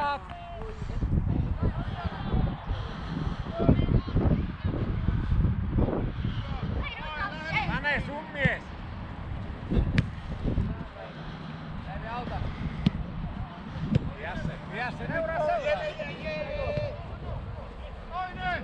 pojat! Mane, sun mies! Lähde auta! Vie se! Seuraa! Toinen!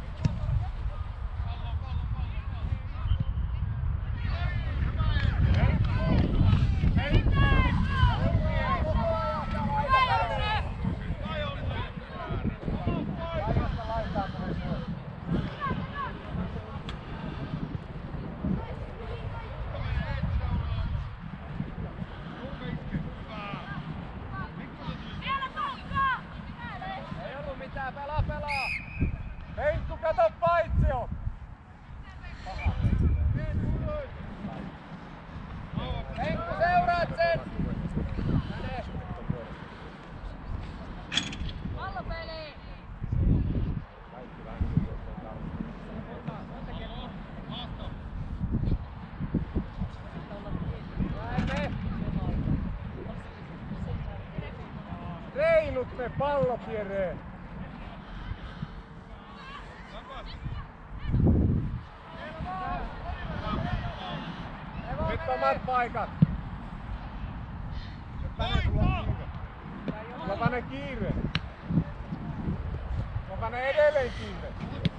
Pelaa! Heittu, kato paitsio! Heikku, seuraat sen! Mene! Pallopeli! Reilut ne pallokierreen! Nyt omat paikat! Jokainen kiire! Jokainen edelleen kiire!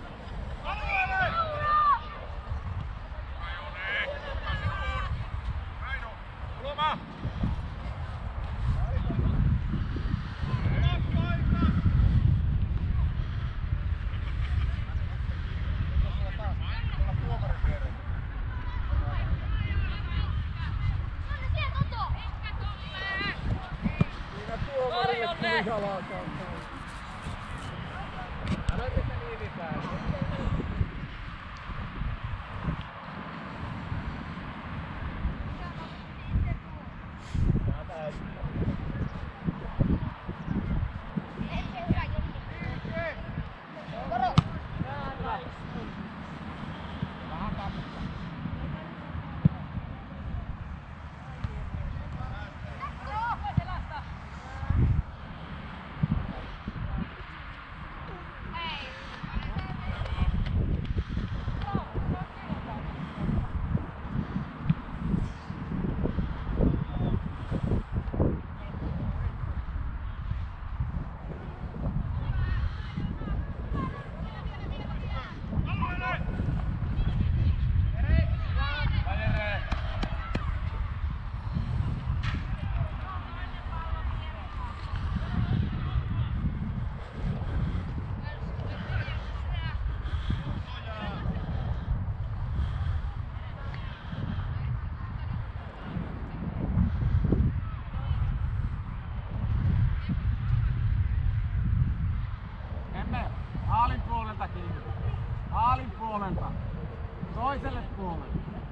Haalin puolelta. Toiselle puolelle.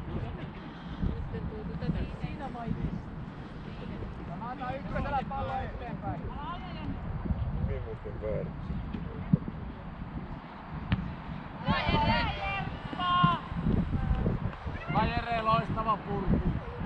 Siinä vaiheessa. Anna ykkösellä pallo eteenpäin. Viimusten väärin. Vajere, loistava purku.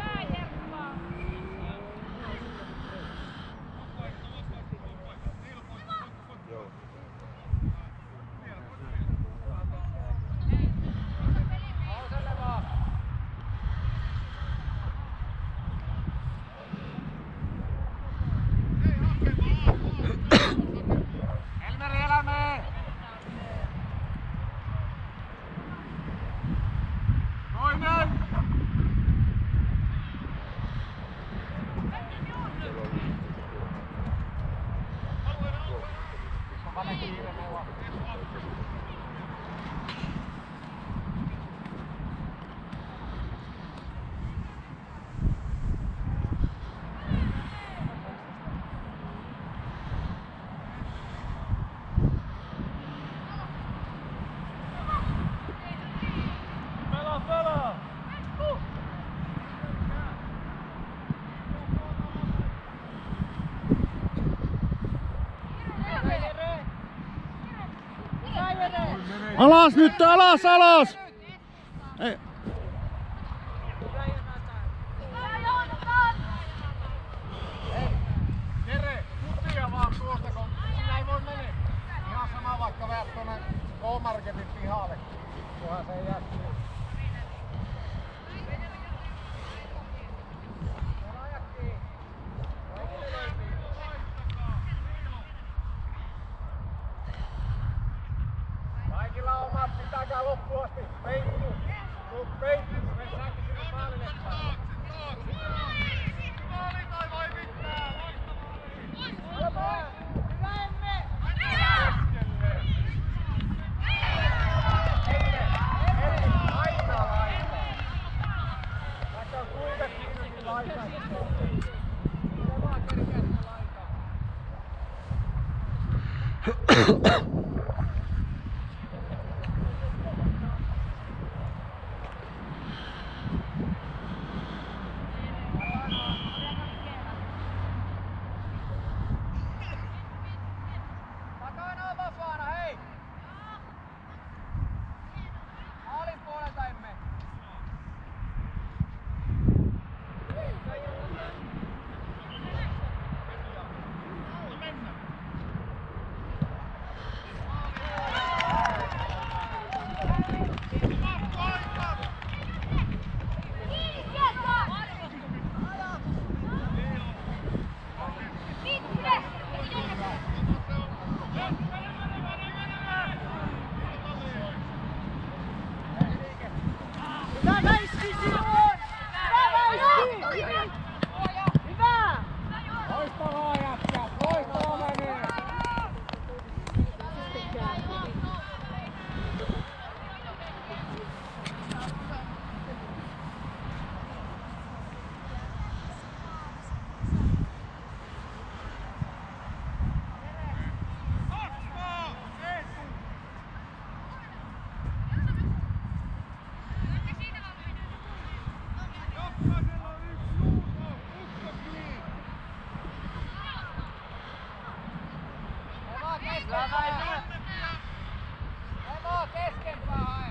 Alas nyt, alas, alas! Ei. Jere, kutia vaan tuosta vaikka vähän tuonne K-Marketin pihalle, kunhan se ei jää kiinni. Kaikilla on omat, pitäkää loppuun asti. Peittu. Tuu peittu, kun me saakin sinne maalille päin. Maali tai voi mitään, loistava maali. Hyvä emme! Keskelle. Aina laittaa. Vaikka on kuinka kiinni, niin laittaa. Miten vaan kerkeä sitä laittaa. Takana on vapaana, hei! Maalin puolelta emme. Loistavaa jätkää, loistavaa menee! Emo, keskempää hae!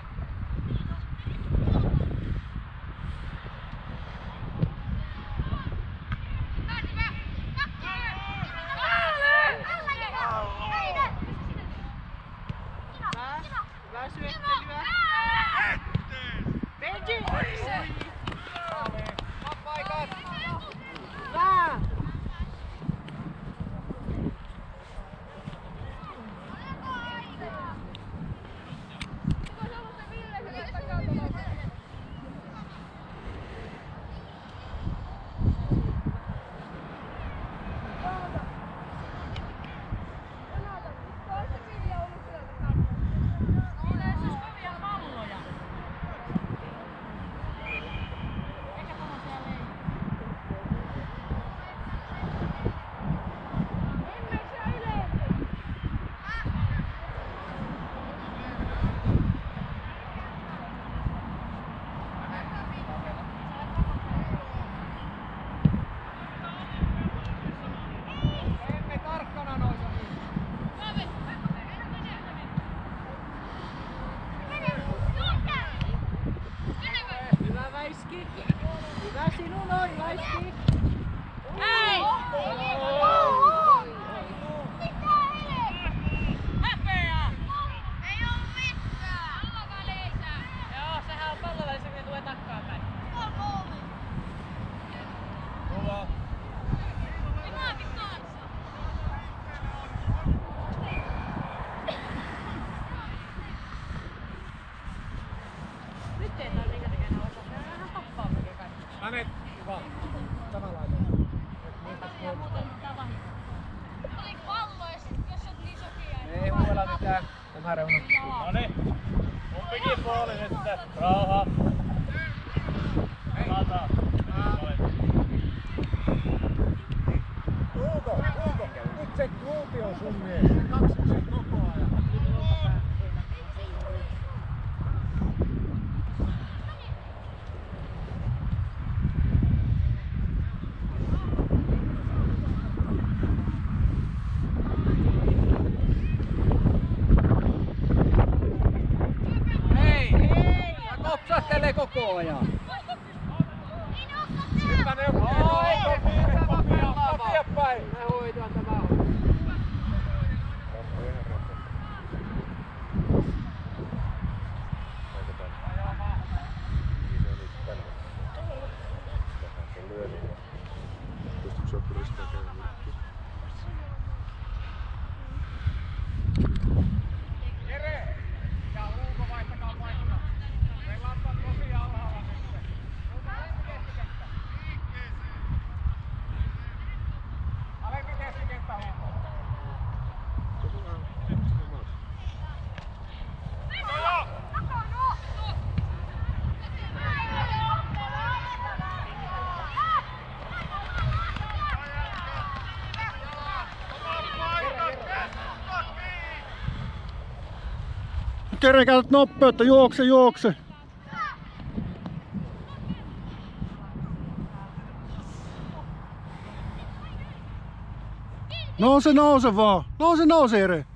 Hyvä syöttelyä. Benji! Paikat! Hyvä! Hyvä sinun on, Laiski! Hei! Mitä häpeää? Ei oo mitään! Pallovälissä! Joo, sehän on pallovälissä, kun ne tulee takkaanpäin. Kova. Minäkin kanssa! Nyt ei tarvitse tekemään osaa. Se on ihan tappaa melkein kaikki. Hänet, hyvä. Tämä laita. Ja muuten mitään vahinkoa. Oli pallo ja sit jos on niin sokia. Ei huudella mitään. Tämä reuna. Noniin. Kumpikin puoli nyt. Rauha. Palataan. Huuko, nyt se kluuti on sun mies. Se katsoo sen koko ajan. Hei! Mä kopsahtelee koko ajan. Nyt ne on kotia päin. Me hoitaan tämä. Jere, käytät nopeutta, juokse, juokse. Nouse vaan. Nouse, Jere.